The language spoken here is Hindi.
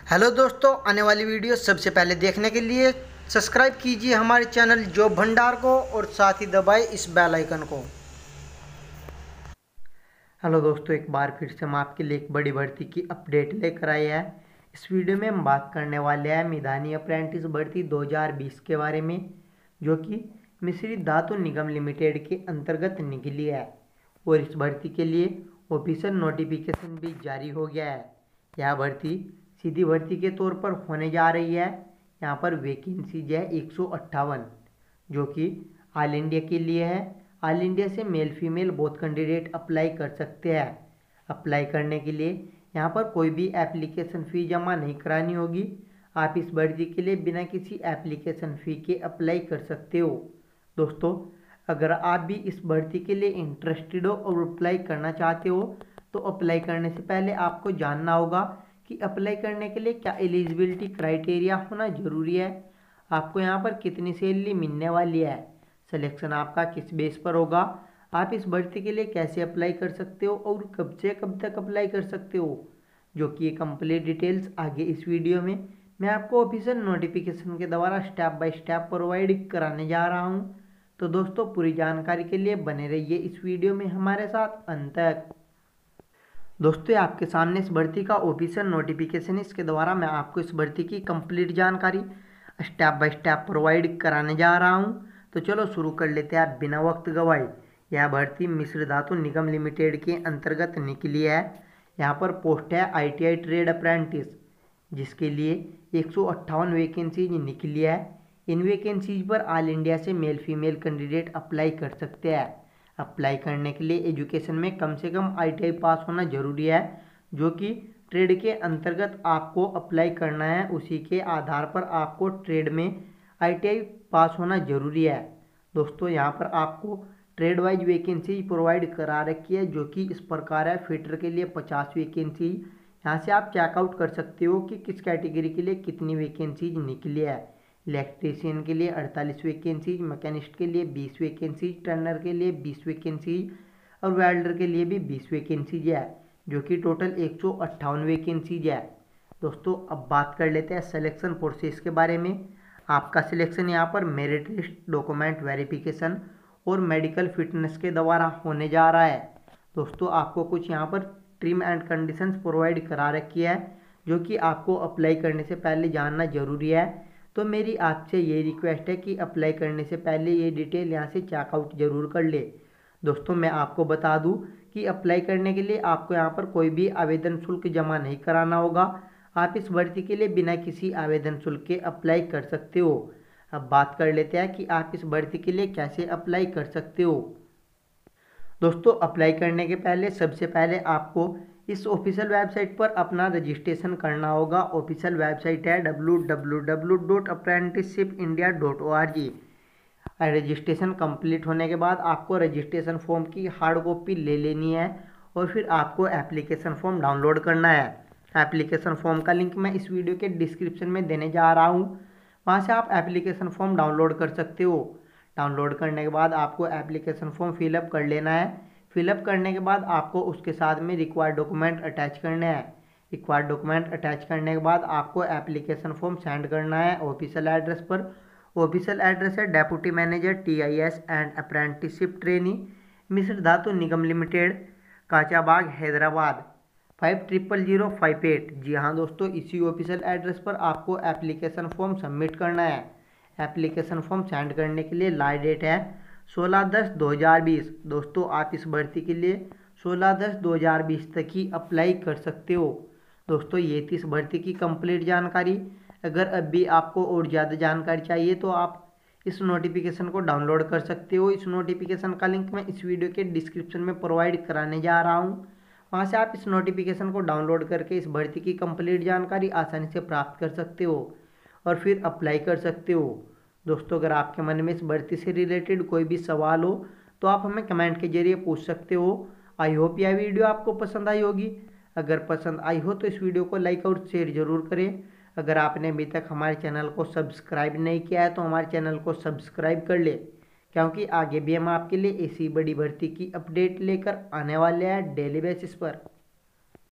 हेलो दोस्तों, आने वाली वीडियो सबसे पहले देखने के लिए सब्सक्राइब कीजिए हमारे चैनल जॉब भंडार को और साथ ही दबाएं इस बेल आइकन को। हेलो दोस्तों, एक बार फिर से हम आपके लिए एक बड़ी भर्ती की अपडेट लेकर आए हैं। इस वीडियो में हम बात करने वाले हैं मिधानी अप्रेंटिस भर्ती 2020 के बारे में, जो कि मिश्री धातु निगम लिमिटेड के अंतर्गत निकली है। और इस भर्ती के लिए ऑफिशियल नोटिफिकेशन भी जारी हो गया है। यह भर्ती सीधी भर्ती के तौर पर होने जा रही है। यहाँ पर वैकेंसीज है 158, जो कि ऑल इंडिया के लिए है। ऑल इंडिया से male female both candidate apply कर सकते हैं। अप्लाई करने के लिए यहाँ पर कोई भी एप्लीकेशन फ़ी जमा नहीं करानी होगी। आप इस भर्ती के लिए बिना किसी एप्लीकेशन फ़ी के अप्लाई कर सकते हो। दोस्तों, अगर आप भी इस भर्ती के लिए इंटरेस्टेड हो और अप्लाई करना चाहते हो तो अप्लाई करने से पहले आपको जानना होगा कि अप्लाई करने के लिए क्या एलिजिबिलिटी क्राइटेरिया होना ज़रूरी है, आपको यहाँ पर कितनी सैलरी मिलने वाली है, सिलेक्शन आपका किस बेस पर होगा, आप इस भर्ती के लिए कैसे अप्लाई कर सकते हो और कब से कब तक अप्लाई कर सकते हो, जो कि ये कंप्लीट डिटेल्स आगे इस वीडियो में मैं आपको ऑफिशियल नोटिफिकेशन के द्वारा स्टेप बाय स्टेप प्रोवाइड कराने जा रहा हूँ। तो दोस्तों, पूरी जानकारी के लिए बने रहिए इस वीडियो में हमारे साथ अंत तक। दोस्तों, आपके सामने इस भर्ती का ऑफिशियल नोटिफिकेशन है। इसके द्वारा मैं आपको इस भर्ती की कंप्लीट जानकारी स्टेप बाय स्टेप प्रोवाइड कराने जा रहा हूं। तो चलो शुरू कर लेते हैं बिना वक्त गवाए। यह भर्ती मिश्र धातु निगम लिमिटेड के अंतर्गत निकली है। यहाँ पर पोस्ट है ITI ट्रेड अप्रेंटिस, जिसके लिए 158 वैकेंसीज निकली है। इन वैकेंसीज पर ऑल इंडिया से मेल फीमेल कैंडिडेट अप्लाई कर सकते हैं। अप्लाई करने के लिए एजुकेशन में कम से कम ITI पास होना जरूरी है, जो कि ट्रेड के अंतर्गत आपको अप्लाई करना है। उसी के आधार पर आपको ट्रेड में ITI पास होना जरूरी है। दोस्तों, यहाँ पर आपको ट्रेड वाइज वैकेंसी प्रोवाइड करा रखी है, जो कि इस प्रकार है। फिटर के लिए 50 वैकेंसी। यहाँ से आप चेकआउट कर सकते हो कि किस कैटेगरी के लिए कितनी वैकेंसीज निकली है। इलेक्ट्रीशियन के लिए 48 वैकेंसीज, मैकेनिस्ट के लिए 20 वैकेंसीज, टर्नर के लिए 20 वैकेंसीज और वेल्डर के लिए भी 20 वैकेंसीज है, जो कि टोटल 158 वैकेंसीज है। दोस्तों, अब बात कर लेते हैं सिलेक्शन प्रोसेस के बारे में। आपका सिलेक्शन यहाँ पर मेरिट लिस्ट, डॉक्यूमेंट वेरिफिकेशन और मेडिकल फिटनेस के द्वारा होने जा रहा है। दोस्तों, आपको कुछ यहाँ पर ट्रिम एंड कंडीशंस प्रोवाइड करा रखी है, जो कि आपको अप्लाई करने से पहले जानना जरूरी है। तो मेरी आपसे ये रिक्वेस्ट है कि अप्लाई करने से पहले ये डिटेल यहाँ से चेकआउट जरूर कर ले। दोस्तों, मैं आपको बता दूं कि अप्लाई करने के लिए आपको यहाँ पर कोई भी आवेदन शुल्क जमा नहीं कराना होगा। आप इस भर्ती के लिए बिना किसी आवेदन शुल्क के अप्लाई कर सकते हो। अब बात कर लेते हैं कि आप इस भर्ती के लिए कैसे अप्लाई कर सकते हो। दोस्तों, अप्लाई करने के पहले सबसे पहले आपको इस ऑफिशियल वेबसाइट पर अपना रजिस्ट्रेशन करना होगा। ऑफिशियल वेबसाइट है www.apprenticeshipindia.org। रजिस्ट्रेशन कंप्लीट होने के बाद आपको रजिस्ट्रेशन फॉर्म की हार्ड कॉपी ले लेनी है और फिर आपको एप्लीकेशन फॉर्म डाउनलोड करना है। एप्लीकेशन फॉर्म का लिंक मैं इस वीडियो के डिस्क्रिप्शन में देने जा रहा हूँ, वहाँ से आप एप्लीकेशन फॉर्म डाउनलोड कर सकते हो। डाउनलोड करने के बाद आपको एप्लीकेशन फॉर्म फिलअप कर लेना है। फिलअप करने के बाद आपको उसके साथ में रिक्वायर्ड डॉक्यूमेंट अटैच करने हैं। रिक्वायर्ड डॉक्यूमेंट अटैच करने के बाद आपको एप्लीकेशन फॉर्म सेंड करना है ऑफिशियल एड्रेस पर। ऑफिशियल एड्रेस है deputy manager TIS and apprenticeship trainee, Mishra Dhatu Nigam limited, काचाबाग, Hyderabad 500058। जी हाँ दोस्तों, इसी ऑफिशियल एड्रेस पर आपको एप्लीकेशन फॉर्म सबमिट करना है। एप्लीकेशन फॉर्म सेंड करने के लिए लास्ट डेट है 16/10/2020। दोस्तों, आप इस भर्ती के लिए 16/10/2020 तक ही अप्लाई कर सकते हो। दोस्तों, ये थी इस भर्ती की कंप्लीट जानकारी। अगर अब भी आपको और ज़्यादा जानकारी चाहिए तो आप इस नोटिफिकेशन को डाउनलोड कर सकते हो। इस नोटिफिकेशन का लिंक मैं इस वीडियो के डिस्क्रिप्शन में प्रोवाइड कराने जा रहा हूँ, वहाँ से आप इस नोटिफिकेशन को डाउनलोड करके इस भर्ती की कंप्लीट जानकारी आसानी से प्राप्त कर सकते हो और फिर अप्लाई कर सकते हो। दोस्तों, अगर आपके मन में इस भर्ती से रिलेटेड कोई भी सवाल हो तो आप हमें कमेंट के जरिए पूछ सकते हो। आई होप यह वीडियो आपको पसंद आई होगी। अगर पसंद आई हो तो इस वीडियो को लाइक और शेयर जरूर करें। अगर आपने अभी तक हमारे चैनल को सब्सक्राइब नहीं किया है तो हमारे चैनल को सब्सक्राइब कर ले, क्योंकि आगे भी हम आपके लिए ऐसी बड़ी भर्ती की अपडेट लेकर आने वाले हैं डेली बेसिस पर।